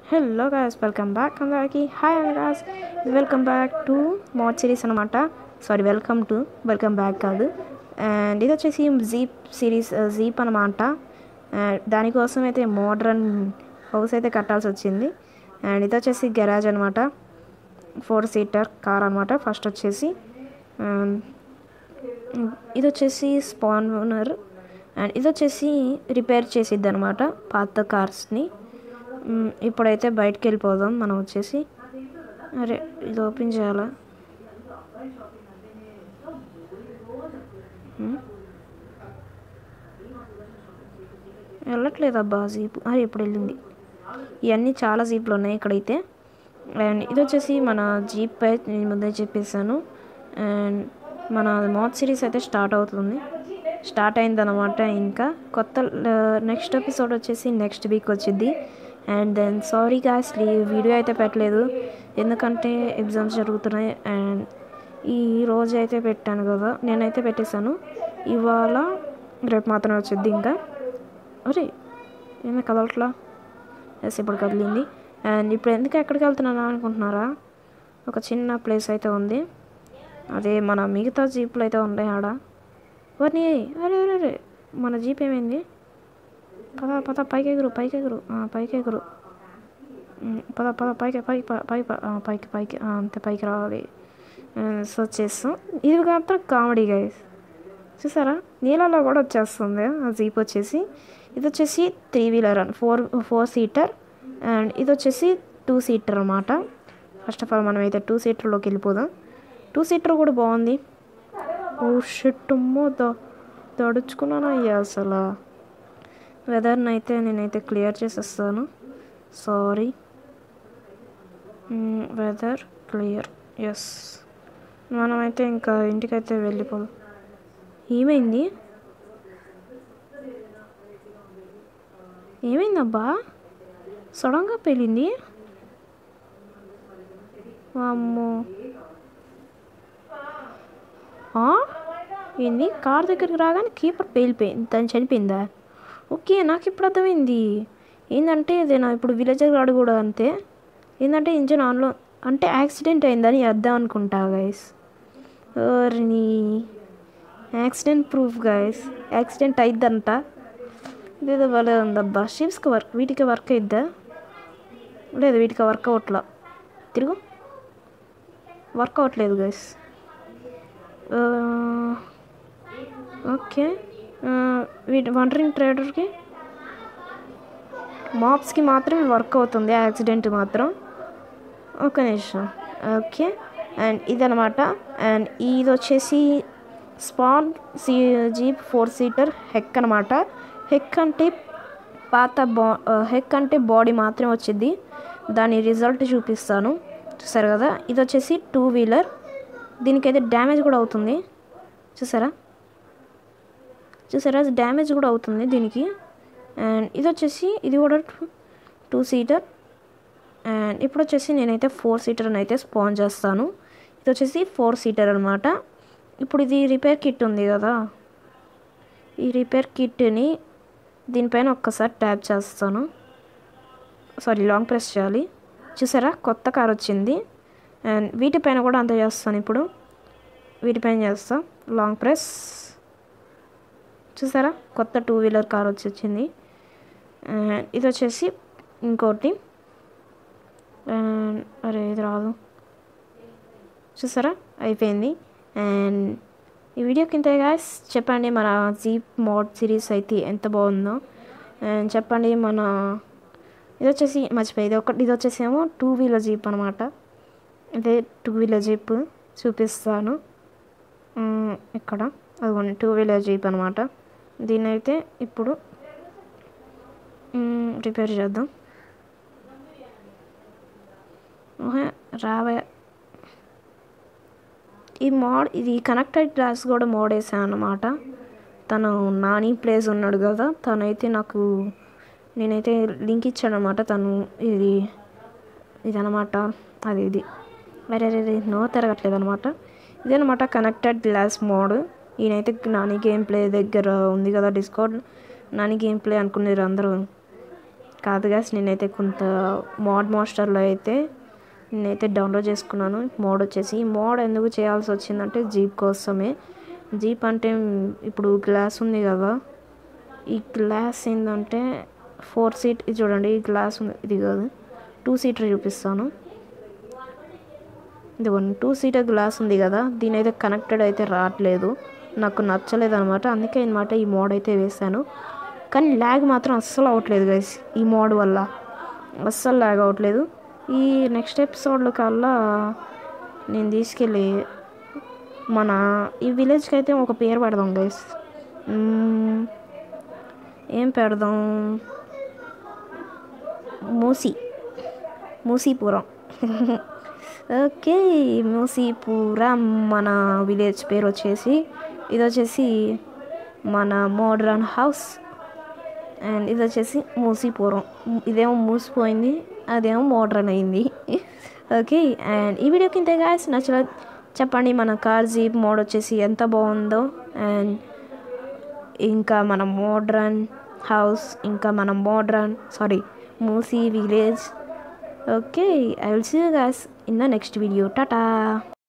Hello guys, welcome back అందరికి. Hi guys, welcome back to mod series అనమాట. Sorry, welcome back కాదు. And ఇది వచ్చేసి జీప్ సిరీస్, జీప్ అనమాట. దానికోసం అయితే మోడ్రన్ హౌస్ అయితే కట్టాల్సి వచ్చింది. అండ్ ఇది వచ్చేసి గెరాజ్ అనమాట, 4 సీటర్ కార్ అనమాట. ఫస్ట్ వచ్చేసి ఇది వచ్చేసి స్పానర్. అండ్ ఇది వచ్చేసి రిపేర్ చేసిద్ది అనమాట పాత కార్స్ని. ఇప్పుడైతే బయటకు వెళ్ళిపోదాం మనం వచ్చేసి. అరే, ఇది ఓపెన్ చేయాలా? వెళ్ళట్లేదబ్బా జీప్. ఇప్పుడు వెళ్ళింది. ఇవన్నీ చాలా జీప్లు ఉన్నాయి ఇక్కడైతే. అండ్ ఇది వచ్చేసి మన జీప్ అయితే నేను ముందే చెప్పేసాను. అండ్ మన మోడ్ సిరీస్ అయితే స్టార్ట్ అయిందనమాట. ఇంకా కొత్త నెక్స్ట్ ఎపిసోడ్ వచ్చేసి నెక్స్ట్ వీక్ వచ్చింది. And then sorry guys, video అయితే పెట్టలేదు ఎందుకంటే ఎగ్జామ్స్ జరుగుతున్నాయి. అండ్ ఈ రోజు అయితే పెట్టాను కదా, నేనైతే పెట్టేశాను. ఇవాళ రేపు మాత్రమే వచ్చింది. ఇంకా అరే ఏమీ కదలట్లా. ఎస్, ఇప్పుడు కదిలింది. అండ్ ఇప్పుడు ఎందుకు ఎక్కడికి వెళ్తున్నాను అనుకుంటున్నారా? ఒక చిన్న ప్లేస్ అయితే ఉంది, అదే మన మిగతా జీప్లు అయితే ఉన్నాయి ఆడ. వారిని అరే అరే అరే మన జీప్ ఏమైంది? పద పైకి ఎగురు పద పైకి అంతే పైకి రావాలి. సో చేస్తాం. ఇది మాత్రం కామెడీ గైస్, చూసారా? నీళ్ళలో కూడా వచ్చేస్తుంది ఆ జీప్ వచ్చేసి. ఇది వచ్చేసి 3 వీలర్ అని 4 సీటర్. అండ్ ఇది వచ్చేసి 2 సీటర్ అనమాట. ఫస్ట్ ఆఫ్ ఆల్ మనం అయితే 2 సీటర్లోకి వెళ్ళిపోదాం. 2 సీటర్ కూడా బాగుంది. ఓ షిట్, దడుచుకున్నాను అయ్యా అసలు. వెదర్ని అయితే నేనైతే క్లియర్ చేసేస్తాను. Sorry, weather clear. ఎస్, మనమైతే ఇంకా ఇంటికైతే వెళ్ళిపోదాం. ఏమైందబ్బా? సడన్గా పేలింది. అమ్మో, ఏంది? కార్ దగ్గరికి రాగానే కీపర్ పేలిపోయింది, తను చనిపోయిందా? ఓకే, నాకు ఇప్పుడు అర్థమైంది. ఏంటంటే ఇదేనా ఇప్పుడు విలేజర్ గాడు కూడా అంతే. ఏంటంటే ఇంజన్ ఆన్లో అంటే యాక్సిడెంట్ అయిందని అర్థం అనుకుంటా గైస్. నీ యాక్సిడెంట్ ప్రూఫ్ గైస్, యాక్సిడెంట్ అయిద్దంట. ఇదేదో భలే ఉందబ్బా. షిప్స్కి వీటికి వర్క్ అయిద్దా? లేదు, వీటికి వర్క్ అవట్లా. తిరుగు, వర్క్ అవ్వట్లేదు గైస్. ఓకే, వండరింగ్ ట్రేడర్కి మాప్స్కి మాత్రం వర్క్ అవుతుంది, యాక్సిడెంట్ మాత్రం. ఒక నిమిషం. ఓకే, అండ్ ఇదనమాట. అండ్ ఇది వచ్చేసి స్పాన్ జీప్ 4 సీటర్ హెక్ అనమాట. హెక్ అంటే బాడీ మాత్రమే వచ్చింది. దాని రిజల్ట్ చూపిస్తాను, చూసారు కదా? ఇది వచ్చేసి 2 వీలర్. దీనికైతే డ్యామేజ్ కూడా అవుతుంది, చూసారా? డ్యామేజ్ కూడా అవుతుంది దీనికి. అండ్ ఇది వచ్చేసి ఇది కూడా 2 సీటర్. అండ్ ఇప్పుడు వచ్చేసి నేనైతే 4 సీటర్ అని అయితే స్పాన్ చేస్తాను. ఇది వచ్చేసి 4 సీటర్ అనమాట. ఇప్పుడు ఇది రిపేర్ కిట్ ఉంది కదా, ఈ రిపేర్ కిట్ని దీనిపైన ఒక్కసారి ట్యాప్ చేస్తాను. లాంగ్ ప్రెస్ చేయాలి. చూసారా, కొత్త కార్ వచ్చింది. అండ్ వీటిపైన కూడా అంత చేస్తాను. ఇప్పుడు వీటిపైన చేస్తాను లాంగ్ ప్రెస్. చూసారా, కొత్త 2 వీలర్ కార్ వచ్చింది. ఇది వచ్చేసి ఇంకోటి. అరే ఇది రాదు, చూసారా? అయిపోయింది. అండ్ ఈ వీడియోకి ఇంతే గాయ్స్. చెప్పండి మన జీప్ మోడ్ సిరీస్ అయితే ఎంత బాగుందో. అండ్ చెప్పండి. ఇది వచ్చేసి మర్చిపోయేది ఒకటి, ఇది వచ్చేసేమో 2 వీలర్ జీప్ అనమాట. ఇదే 2 వీలర్ జీప్ చూపిస్తాను ఇక్కడ. అదిగోండి 2 వీలర్ జీప్ అనమాట. దీన్ని అయితే ఇప్పుడు రిపేర్ చేద్దాం. రావే ఇది కనెక్టెడ్ గ్లాస్ కూడా మోడ్ వేసాను అనమాట. తను నాని ప్లేస్ ఉన్నాడు కదా, తనైతే నేనైతే లింక్ ఇచ్చాడు అనమాట. తను ఇదనమాట, ఇది వేరే నో తిరగట్లేదు అనమాట. ఇదనమాట కనెక్టెడ్ గ్లాస్ మోడ్. ఈయనైతే నాని గేమ్ ప్లే దగ్గర ఉంది కదా, డిస్కౌంట్ నాని గేమ్ ప్లే అనుకునేరు అందరూ. కాదు గాస్, నేనైతే కొంత మోడ్ మాస్టర్లో అయితే నేనైతే డౌన్లోడ్ చేసుకున్నాను. మోడ్ వచ్చేసి మోడ్ ఎందుకు చేయాల్సి వచ్చిందంటే జీప్ కోసమే. జీప్ అంటే ఇప్పుడు గ్లాస్ ఉంది కదా, ఈ గ్లాస్ ఏంటంటే 4 సీట్, ఇది చూడండి, ఈ గ్లాస్ ఉంది, ఇది కాదు 2 సీటర్ చూపిస్తాను. ఇదిగోండి 2 సీటర్ గ్లాస్ ఉంది కదా, దీని అయితే కనెక్టెడ్ అయితే రావట్లేదు, నాకు నచ్చలేదు అనమాట. అందుకే అనమాట ఈ మోడ్ అయితే వేసాను. కానీ ల్యాగ్ మాత్రం అస్సలు అవ్వట్లేదు గైస్, ఈ మోడ్ వల్ల అస్సలు ల్యాగ్ అవ్వట్లేదు. ఈ నెక్స్ట్ ఎపిసోడ్లో కల్లా నేను తీసుకెళ్ళి మన ఈ విలేజ్కి అయితే ఒక పేరు పెడదాం గైస్. ఏం పెడదాం? మూసీపురం. ఓకే, మూసీపురం మన విలేజ్ పేరు వచ్చేసి. ఇది వచ్చేసి మన మోడ్రన్ హౌస్ అండ్ ఇది వచ్చేసి మూసీపురం. ఇదేమో మూసిపోయింది, అదేమో మోడ్రన్ అయింది. ఓకే, అండ్ ఈ వీడియోకి ఇంతే గాయస్. నచ్చల చెప్పండి మన కార్ జీప్ మోడ్ వచ్చేసి ఎంత బాగుందో, అండ్ ఇంకా మన మోడ్రన్ హౌస్, ఇంకా మన Musi village. Okay, I will see you guys in the next video. Tata.